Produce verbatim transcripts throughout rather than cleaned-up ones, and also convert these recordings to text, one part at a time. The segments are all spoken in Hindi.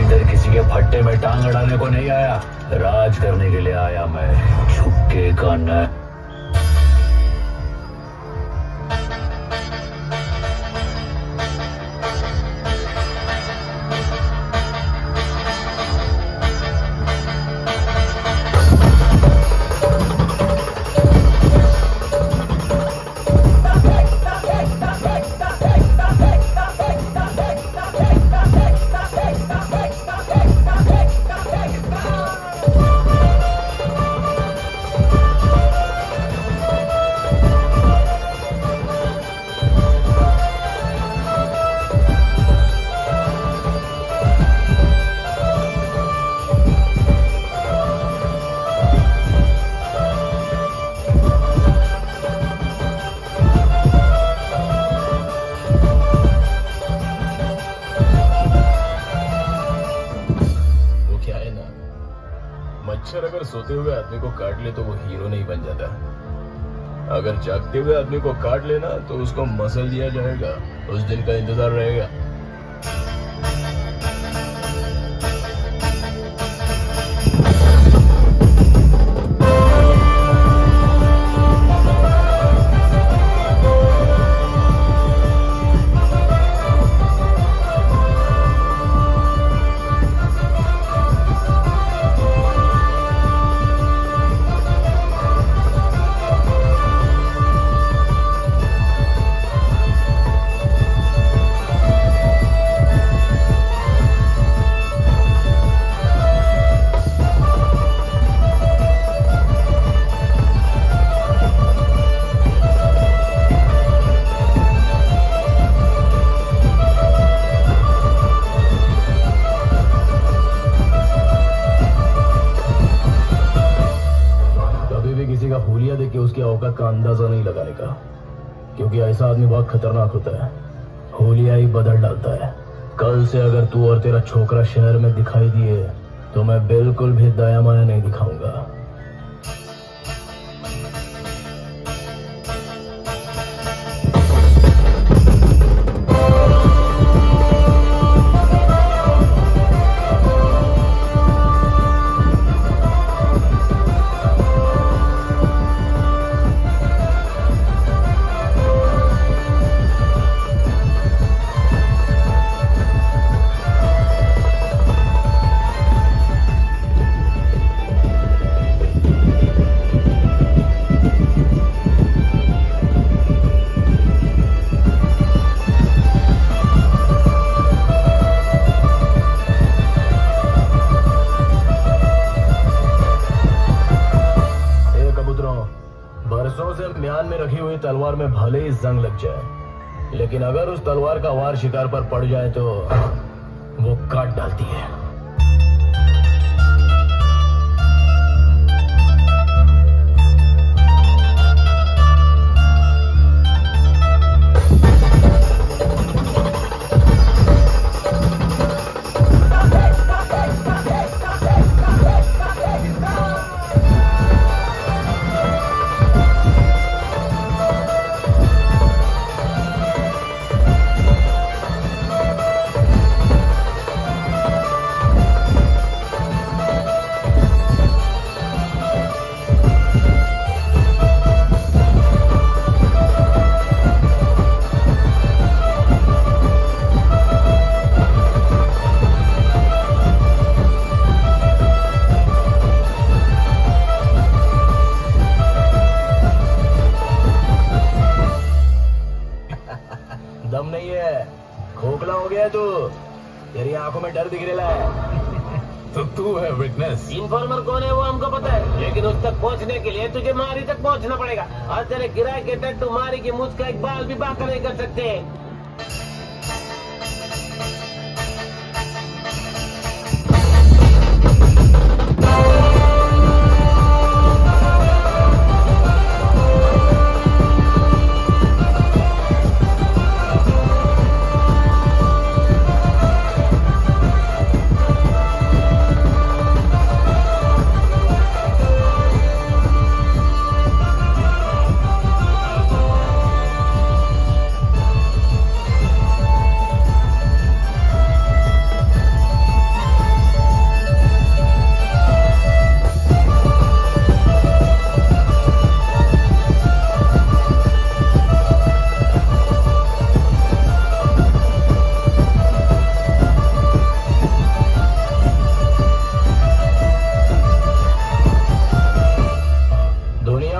इधर किसी के फट्टे में टांग अड़ाने को नहीं आया, राज करने के लिए आया मैं। झुक्के का न सोते हुए आदमी को काट ले तो वो हीरो नहीं बन जाता। अगर जागते हुए आदमी को काट लेना तो उसको मसल दिया जाएगा, उस दिन का इंतजार रहेगा। का अंदाजा नहीं लगाने का, क्योंकि ऐसा आदमी बहुत खतरनाक होता है। होलिया ही बदल डालता है। कल से अगर तू और तेरा छोकरा शहर में दिखाई दिए तो मैं बिल्कुल भी दया माया नहीं दिखाऊंगा। तलवार में भले ही जंग लग जाए, लेकिन अगर उस तलवार का वार शिकार पर पड़ जाए तो वो काट डालती है। इन्फॉर्मर कौन है वो हमको पता है, लेकिन उस तक पहुंचने के लिए तुझे मारी तक पहुंचना पड़ेगा। और तेरे किराए के टट्टू मारी की मुझ का एक बाल भी बाका नहीं कर सकते।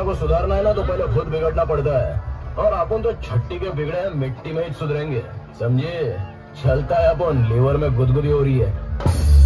को सुधारना है ना तो पहले खुद बिगड़ना पड़ता है, और अपन तो छट्टी के बिगड़े हैं, मिट्टी में ही सुधरेंगे, समझे? चलता है अपन, लीवर में गुदगुदी हो रही है।